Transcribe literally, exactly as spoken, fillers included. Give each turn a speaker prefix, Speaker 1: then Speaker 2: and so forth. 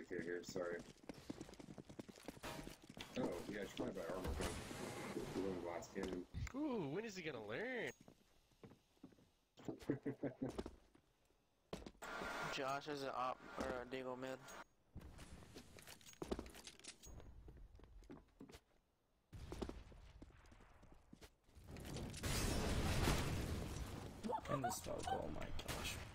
Speaker 1: here, here, sorry. Oh, yeah, I should probably buy armor gun. Balloon blast cannon.
Speaker 2: Ooh, when is he gonna learn?
Speaker 3: Josh is an op or a Deagle mid.
Speaker 4: In the smoke, oh my gosh.